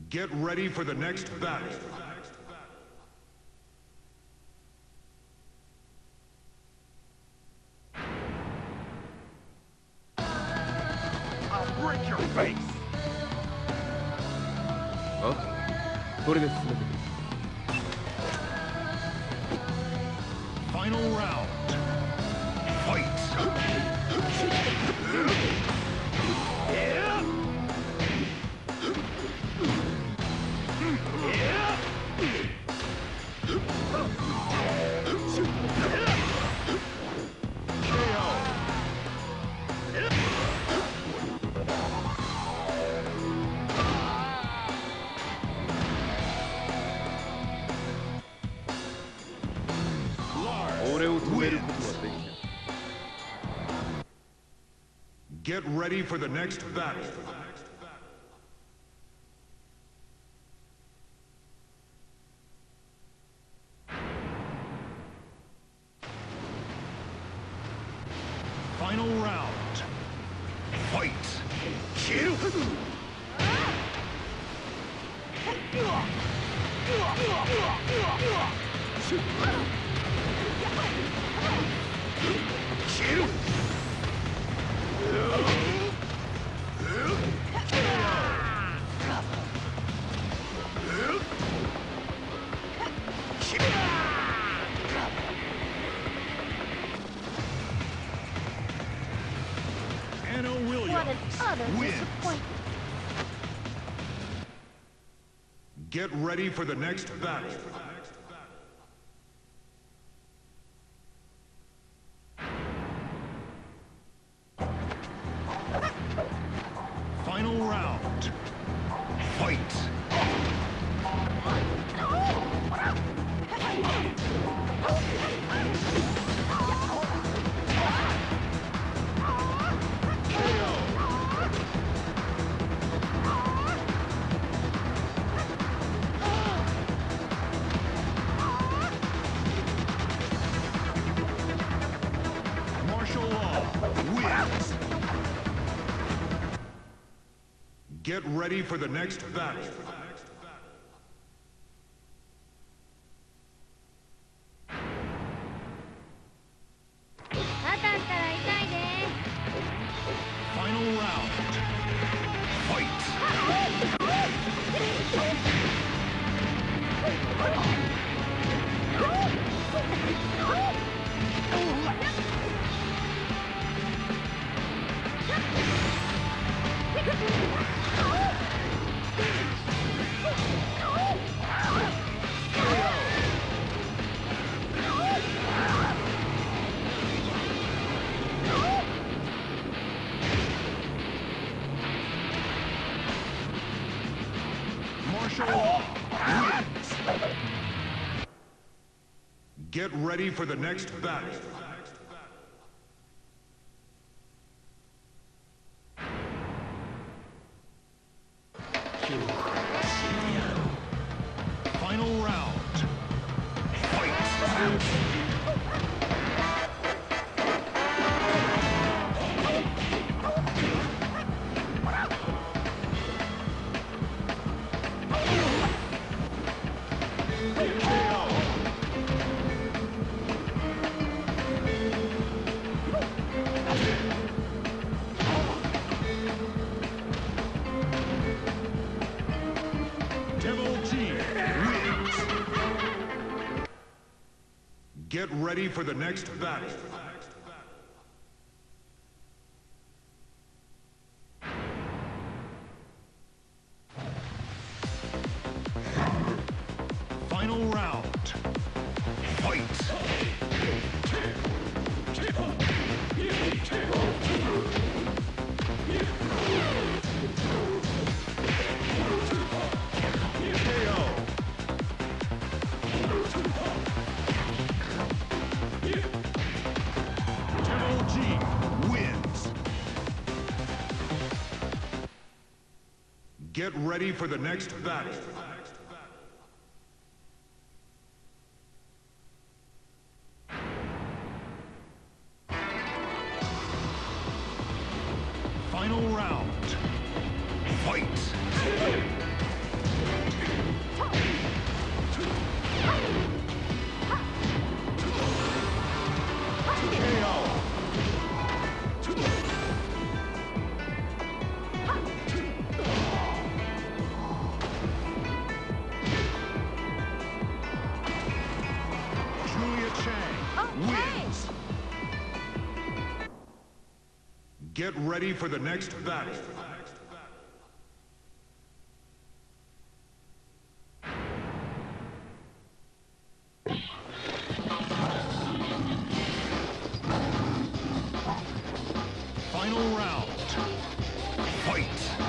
Get ready for the next battle. I'll break your face! あ、これで進めてくれ。 Final round. Fight! Get ready for the next battle. Final round. Fight! Kill! Kill! Anna Williams What an utter wins. disappointment. Get ready for the next battle. Final round. Fight! Martial law wins. Get ready for the next battle. Final round. Fight! Martial law wins. Get ready for the next battle. Final round. Fight! Devil G wins. Get ready for the next battle. Final round. Fight! Devil G wins. Get ready for the next battle. Final round. Fight! Get ready for the next battle. Final round. Fight!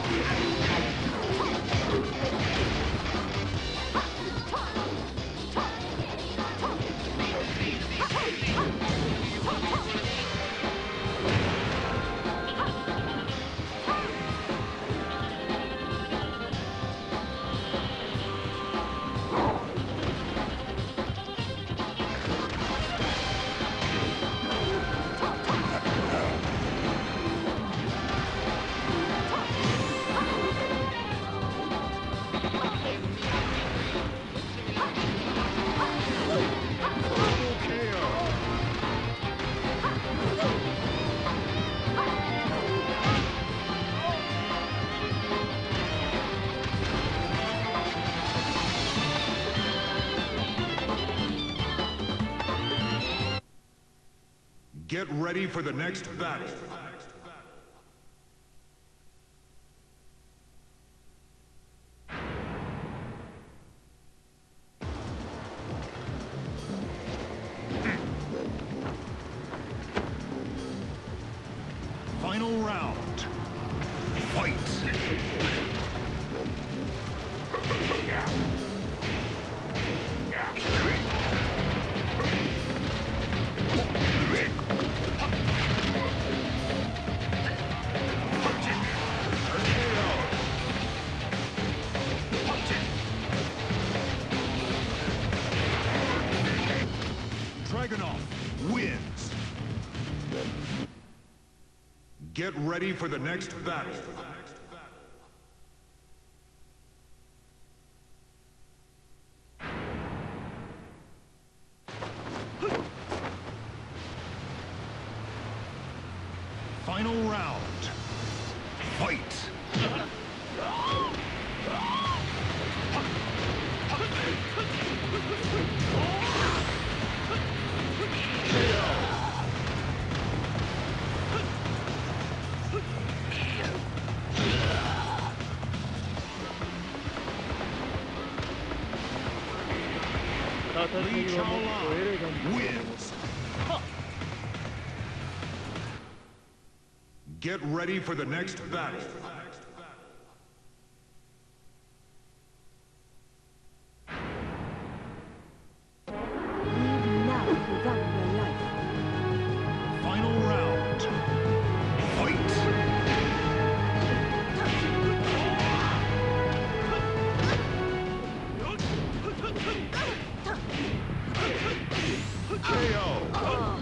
Get ready for the next battle. Final round. Fight! Dragunov wins. Get ready for the next battle. Final round. Fight! Li Chaolan wins. Get ready for the next battle. Now you run your life. Final round. Fight! KO!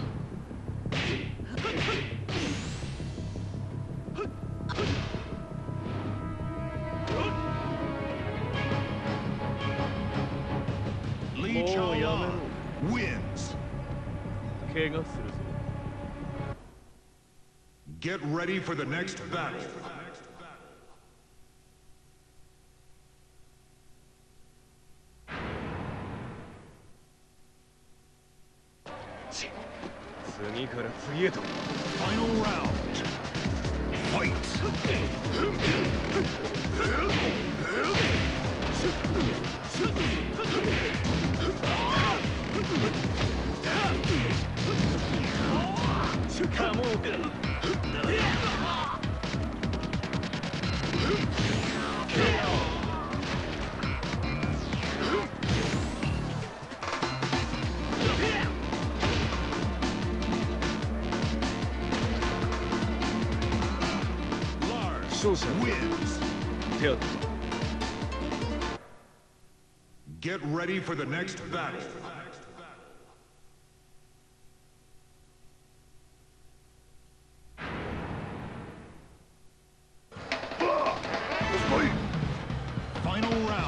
Li Chaolan wins. 怪我するぞ。 Get ready for the next battle. Final round. Fight! Lars wins. 手を Get ready for the next battle. Final round.